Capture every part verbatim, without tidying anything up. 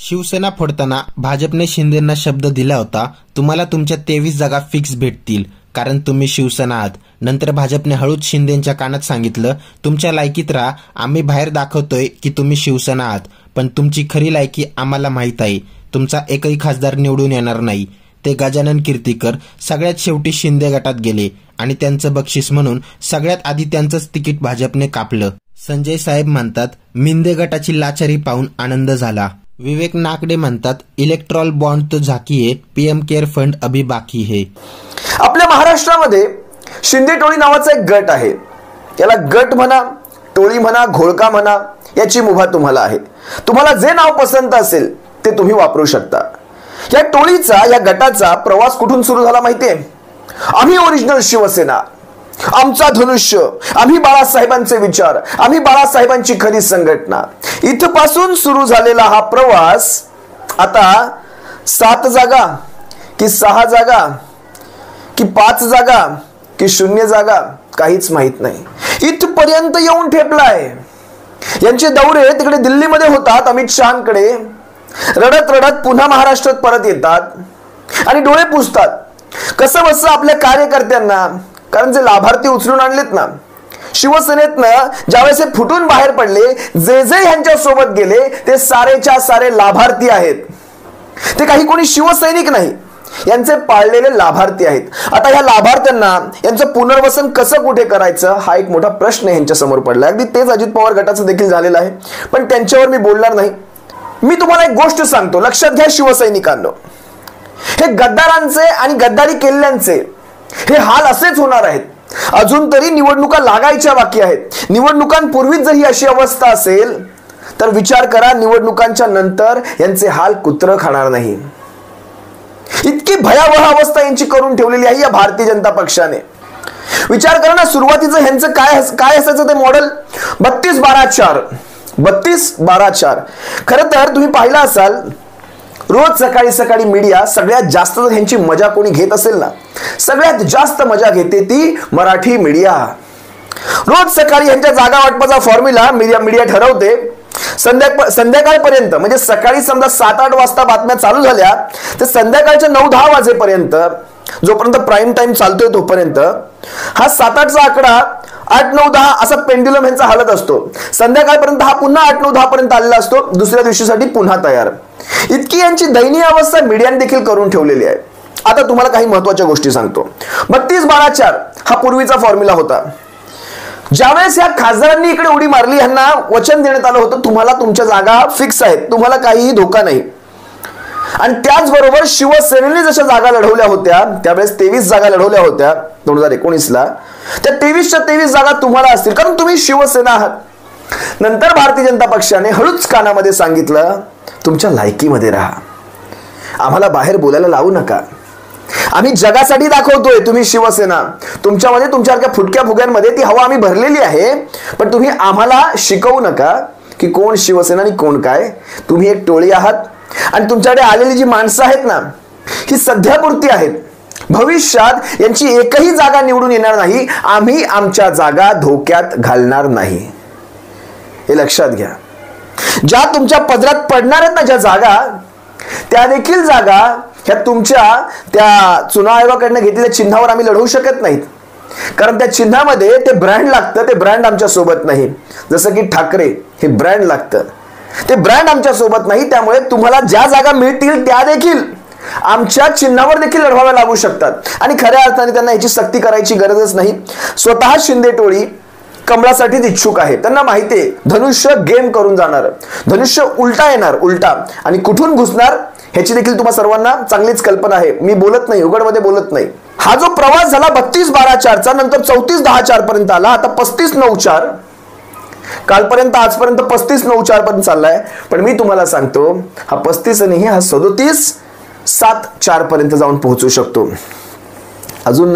शिवसेना फोडताना भाजपने शिंदेंना शब्द दिला होता, तुम्हाला तुमच्या तेवीस जागा फिक्स भेटतील कारण तुम्ही शिवसेना आहात. नंतर भाजपने हळूच शिंदेंच्या कानात सांगितलं, तुमच्या लायकीत राहा, आम्ही बाहेर दाखवतोय की तुम्ही शिवसेना आहात, पण तुमची खरी लायकी आम्हाला माहीत आहे. तुमचा एकही खासदार निवडून येणार नाही. ते गजानन कीर्तीकर सगळ्यात शेवटी शिंदे गटात गेले आणि त्यांचं बक्षीस म्हणून सगळ्यात आधी त्यांचंच तिकीट भाजपने कापलं. संजय साहेब म्हणतात, मिंदे गटाची लाचारी पाहून आनंद झाला. विवेक नाकडे म्हणतात, इलेक्ट्रॉल बॉन्ड तो झाकी है, पीएम केअर फंड अभी बाकी है. आपल्या महाराष्ट्रामध्ये शिंदे टोळी नावाचा एक गट आहे. याला गट म्हणा, टोळी म्हणा, घोळका म्हणा, याची मुभा तुम्हाला आहे. तुम्हाला जे नाव पसंत असेल ते तुम्ही वापरू शकता. या टोळीचा, या गटाचा प्रवास कुठून सुरू झाला माहितीये? आम्ही ओरिजिनल शिवसेना, आमचा धनुष्य, आम्ही बाळासाहेबांचे विचार, आम्ही बाळासाहेबांची खरी संघटना, इथपासून सुरू झालेला हा प्रवास आता सात जागा की सहा जागा की पाच जागा की शून्य जागा काहीच माहित नाही, इथपर्यंत येऊन ठेपलाय. यांचे दौरे तिकडे दिल्लीमध्ये होतात, अमित शहांकडे रडत रडत पुन्हा महाराष्ट्रात परत येतात आणि डोळे पुसतात कसं बसं आपल्या कार्यकर्त्यांना. कारण जे लाभार्थी उचलून आणलेत ना शिवसेनेतनं, ज्यावेळेस हे फुटून बाहेर पडले, जे जे यांच्या सोबत गेले ते सारेच्या सारे लाभार्थी आहेत. ते काही कोणी शिवसैनिक नाही, यांचे पाळलेले लाभार्थी आहेत. आता ह्या लाभार्थ्यांना यांचं पुनर्वसन कसं कुठे करायचं हा एक मोठा प्रश्न यांच्या समोर पडला. अगदी तेच अजित पवार गटाचं देखील झालेलं आहे, पण त्यांच्यावर मी बोलणार नाही. मी तुम्हाला एक गोष्ट सांगतो, लक्षात घ्या शिवसैनिकांनो, हे गद्दारांचे आणि गद्दारी केल्यांचे हे हाल असेच होणार आहेत. अजून तरी निवडणुका लागायच्या बाकी आहेत. निवडणुकांपूर्वीच जर ही अशी अवस्था असेल तर विचार करा, निवडणुकांच्या नंतर यांचे हाल कुत्रं खाणार नाही. इतकी भयावह अवस्था यांची करून ठेवलेली आहे या भारतीय जनता पक्षाने. विचार करा ना, सुरुवातीचं ह्यांचं काय काय असायचं ते मॉडेल, बत्तीस बारा चार बत्तीस बारा चार. खरं तर तुम्ही पाहिलं असाल, रोज सकाळी सकाळी मीडिया सगळ्यात जास्त जर ह्यांची मजा कोणी घेत असेल ना, सगळ्यात जास्त मजा घेते ती मराठी मीडिया. रोज सकाळी यांच्या जागा वाटपाचा फॉर्म्युला मीडिया मीडिया ठरवते. संध्या संध्याकाळपर्यंत म्हणजे सकाळी समजा सात आठ वाजता बातम्या चालू झाल्या तर संध्याकाळच्या नऊ दहा वाजेपर्यंत, जोपर्यंत प्राईम टाइम चालतोय तोपर्यंत हा सात आठचा आकडा आठ नऊ दहा असा पेंड्युलम यांचा हालत असतो. संध्याकाळपर्यंत हा पुन्हा आठ नऊ दहा पर्यंत आलेला असतो, दुसऱ्या दिवशीसाठी पुन्हा तयार. इतकी यांची दयनीय अवस्था मीडियाने देखील करून ठेवलेली आहे. आता तुम्हाला काही महत्वाच्या गोष्टी सांगतो. बत्तीस बारा चार हा पूर्वीचा फॉर्म्युला होता. ज्यावेळेस या खासदारांनी इकडे उडी मारली, यांना वचन देण्यात आलं होतं, तुम्हाला तुमच्या जागा फिक्स आहेत, तुम्हाला काहीही धोका नाही. आणि त्याचबरोबर शिवसेनेने जशा जागा लढवल्या होत्या, त्यावेळेस तेवीस जागा लढवल्या होत्या दोन हजार एकोणीस ला, त्या तेवीसच्या तेवीस जागा तुम्हाला असतील कारण तुम्ही शिवसेना आहात. नंतर भारतीय जनता पक्षाने हळूच कानामध्ये सांगितलं, तुमच्या लायकीमध्ये राहा, आम्हाला बाहेर बोलायला लावू नका, आम्ही जगासाठी दाखवतोय तुम्ही शिवसेना. तुमच्यामध्ये तुमच्यासारख्या फुटक्या फुग्यांमध्ये ती हवा आम्ही भरलेली आहे, पण तुम्ही आम्हाला शिकवू नका की कोण शिवसेना आणि कोण काय. तुम्ही एक टोळी आहात आणि तुमच्याकडे आलेली जी माणसं आहेत ना, ही सध्यापुरती आहेत, भविष्यात यांची एकही जागा निवडून येणार नाही. आम्ही आमच्या जागा धोक्यात घालणार नाही, हे लक्षात घ्या. ज्या तुमच्या पदरात पडणार आहेत ना ज्या जागा, त्या देखील जागा ह्या तुमच्या त्या चुनाव आयोगाकडनं घेतलेल्या चिन्हावर आम्ही लढवू शकत नाहीत. कारण त्या चिन्हामध्ये ते ब्रँड लागतं, ते ब्रँड आमच्या सोबत नाही. जसं की ठाकरे हे ब्रँड लागतं, ते ब्रँड आमच्या सोबत नाही. त्यामुळे तुम्हाला ज्या जागा मिळतील त्या देखील आमच्या चिन्हावर देखील लढवाव्या लागू शकतात. आणि खऱ्या अर्थाने त्यांना याची सक्ती करायची गरजच नाही. स्वतः शिंदे टोळी कमळासाठीच इच्छुक आहे. त्यांना माहिती आहे धनुष्य गेम करून जाणार, धनुष्य उलटा येणार, उलटा, आणि कुठून घुसणार ह्याची देखील तुम्हा सर्वांना चांगलीच कल्पना आहे. मी बोलत नाही, उघडमध्ये बोलत नाही. हा जो प्रवास झाला बत्तीस बारा चारचा, नंतर चौतीस दहा चार पर्यंत आला, आता पस्तीस नऊ चार, कालपर्यंत आजपर्यंत पस्तीस नऊ चार पर्यंत चाललाय. पण मी तुम्हाला सांगतो, हा पस्तीस नाही, हा सदोतीस सात चार पर्यंत जाऊन पोहोचू शकतो. अजून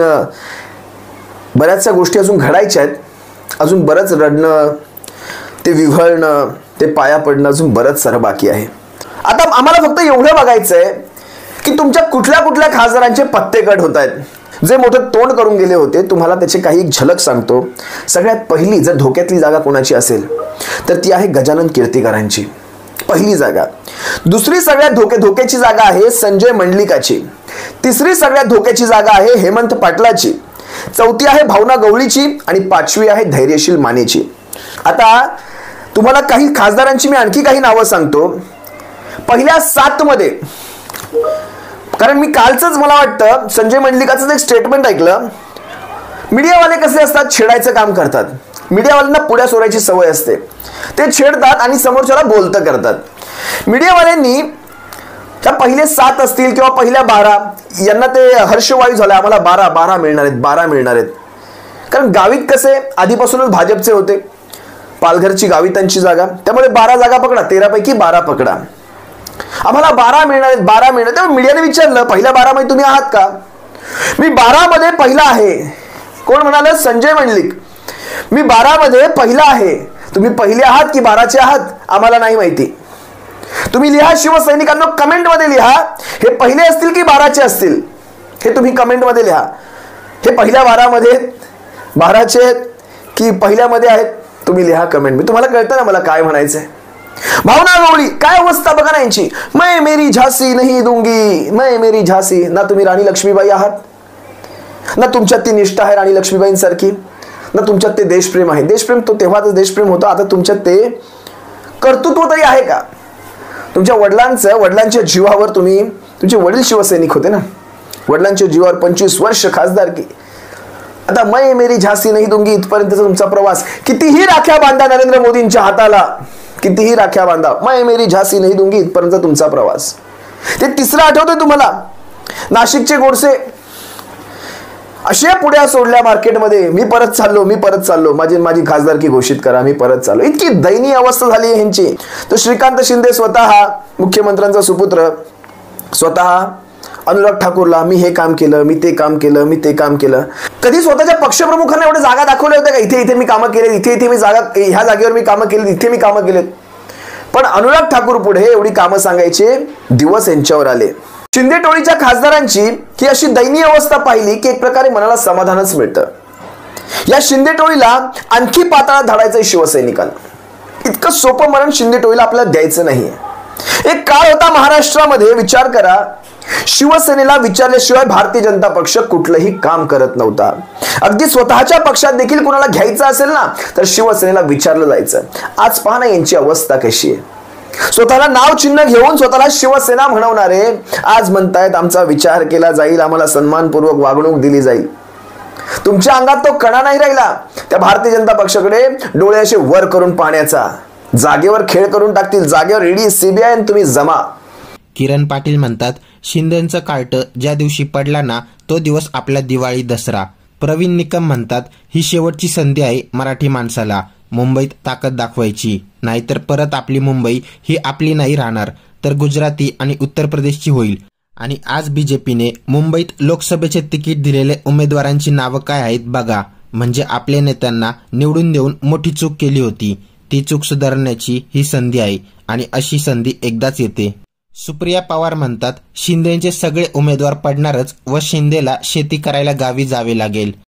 बऱ्याचशा गोष्टी अजून घडायच्या आहेत. अजून बरंच रडणं, ते विव्हळणं, ते पाया पडणं अजून बरंच सारं बाकी आहे. आता आम्हाला फक्त एवढं बघायचंय की तुमच्या कुठल्या कुठल्या खासदारांचे पत्ते कट होत आहेत. जे मोठं तोंड करून गेले होते, तुम्हाला त्याची काही झलक सांगतो. सगळ्यात पहिली जर धोक्यातली जागा कोणाची असेल तर ती आहे गजानन कीर्तीकरांची. पहिली जागा. दुसरी सगळ्यात धोके धोक्याची जागा आहे संजय मंडलिकाची. तिसरी सगळ्यात धोक्याची जागा आहे हेमंत पाटलाची. चौथी आहे भावना गवळीची आणि पाचवी आहे धैर्यशील मानेची. आता तुम्हाला काही खासदारांची मी आणखी काही नावं सांगतो. पहिल्या सात मध्ये, कारण मी कालच मला वाटतं संजय मंडलिकाचं एक स्टेटमेंट ऐकलं. मीडियावाले कसे असतात, छेडायचं काम करतात. मीडियावाल्यांना पुढ्या सोडायची सवय असते. ते छेडतात आणि समोरच्याला बोलतं करतात. मीडियावाल्यांनी त्या पहिले सात असतील किंवा पहिल्या बारा, यांना ते हर्षवायू झालं, आम्हाला बारा बारा मिळणार आहेत बारा मिळणार आहेत. कारण गावीत कसे आधीपासूनच भाजपचे होते, पालघरची गावितांची जागा, त्यामुळे बारा जागा पकडा, तेरा पैकी बारा पकडा, आम्हाला बारा मिळणार आहेत बारा मिळणार. त्यामुळे मीडियाने विचारलं पहिल्या बारा मध्ये तुम्ही आहात का? मी बारा मध्ये पहिला आहे. कोण म्हणाल? संजय मंडलिक. मी बारा मध्ये पहिला आहे. तुम्ही पहिले आहात की बाराचे आहात आम्हाला नाही माहिती. तुम्ही लिहा शिवसैनिकांना, कमेंट मध्ये लिहा हे पहिले असतील की बाराचे असतील, हे तुम्ही कमेंट मध्ये लिहा. हे पहिल्या बारा मध्ये बाराचे आहेत की पहिल्या मध्ये आहेत, तुम्ही लिहा कमेंट मध्ये. तुम्हाला कळतं ना मला काय म्हणायचंय. भावना गवळी, काय अवस्था बघा ना यांची. मैं मेरी झांसी नहीं दूंगी, मैं मेरी झांसी. ना तुम्ही राणी लक्ष्मीबाई आहात, ना तुमच्यात ती निष्ठा आहे राणी लक्ष्मीबाईंसारखी, ना तुमच्यात ते देशप्रेम आहे. देशप्रेम तो तेव्हाच देशप्रेम होतं, आता तुमच्यात ते कर्तृत्व तरी आहे का? तुमच्या वडिलांचं, वडिलांच्या जीवावर, तुम्ही तुमचे वडील शिवसैनिक होते ना, वडिलांच्या जीवावर पंचवीस वर्ष खासदारकी. आता मैं मेरी झांसी नहीं दूंगी इथपर्यंतचा तुमचा प्रवास. कितीही राख्या बांधा नरेंद्र मोदींच्या हाताला, कितीही राख्या बांधा, मैं मेरी झांसी नहीं दूंगी इथपर्यंतचा तुमचा प्रवास. ते तिसरं आठवतंय तुम्हाला? नाशिकचे गोडसे अशा पुढ्या सोडल्या मार्केटमध्ये, मी परत चाललो मी परत चाललो माझी माझी खासदारकी घोषित करा, मी परत चाललो. इतकी दयनीय अवस्था झाली आहे ह्यांची. तर श्रीकांत शिंदे स्वतः, मुख्यमंत्र्यांचा सुपुत्र, स्वतः अनुराग ठाकूरला मी हे काम केलं, मी ते काम केलं, मी ते काम केलं. कधी स्वतःच्या पक्षप्रमुखांना एवढे जागा दाखवल्या होत्या का? इथे इथे मी कामं केले, इथे इथे मी जागा, ह्या जागेवर मी कामं केली, इथे मी कामं केलेत. पण अनुराग ठाकूर पुढे एवढी कामं सांगायचे दिवस यांच्यावर आले. शिंदे टोळीच्या खासदारांची ही अशी दयनीय अवस्था पाहिली की एक प्रकारे मनाला समाधानच मिळतं. या शिंदे टोळीला आणखी पाताळात धाडायचं शिवसैनिकांना. इतकं सोपं मरण शिंदे टोळीला आपल्याला द्यायचं नाहीये. एक काळ होता महाराष्ट्रामध्ये, विचार करा, शिवसेनेला विचारल्याशिवाय भारतीय जनता पक्ष कुठलंही काम करत नव्हता. अगदी स्वतःच्या पक्षात देखील कुणाला घ्यायचं असेल ना तर शिवसेनेला विचारलं जायचं. आज पहा ना यांची अवस्था कशी आहे. स्वतःला नाव चिन्ह घेऊन स्वतःला शिवसेना म्हणवणारे आज म्हणतायत आमचा विचार केला जाईल, आम्हाला सन्मानपूर्वक वागणूक दिली जाईल. तुमच्या अंगात तो कणा नाही राहिला त्या भारतीय जनता पक्षाकडे डोळे असे वर करून पाहण्याचा. जागेवर खेळ करून टाकतील, जागेवर ईडी सीबीआय आणि तुम्ही जमा. किरण पाटील म्हणतात, शिंदेचं कार्ट ज्या दिवशी पडला ना तो दिवस आपला दिवाळी दसरा. प्रवीण निकम म्हणतात, ही शेवटची संधी आहे मराठी माणसाला मुंबईत ताकद दाखवायची, नाहीतर परत आपली मुंबई ही आपली नाही राहणार, तर गुजराती आणि उत्तर प्रदेशची होईल. आणि आज बीजेपीने मुंबईत लोकसभेचे तिकीट दिलेले उमेदवारांची नावं काय आहेत बघा. म्हणजे आपल्या नेत्यांना निवडून देऊन मोठी चूक केली होती, ती चूक सुधारण्याची ही संधी आहे आणि अशी संधी एकदाच येते. सुप्रिया पवार म्हणतात, शिंदेचे सगळे उमेदवार पडणारच व शिंदेला शेती करायला गावी जावे लागेल.